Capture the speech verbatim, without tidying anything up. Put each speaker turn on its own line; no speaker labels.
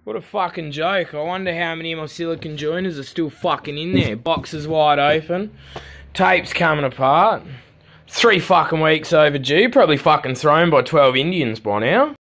What a fucking joke. I wonder how many of my silicone joiners are still fucking in there. Boxes wide open. Tape's coming apart. Three fucking weeks overdue. Probably fucking thrown by twelve Indians by now.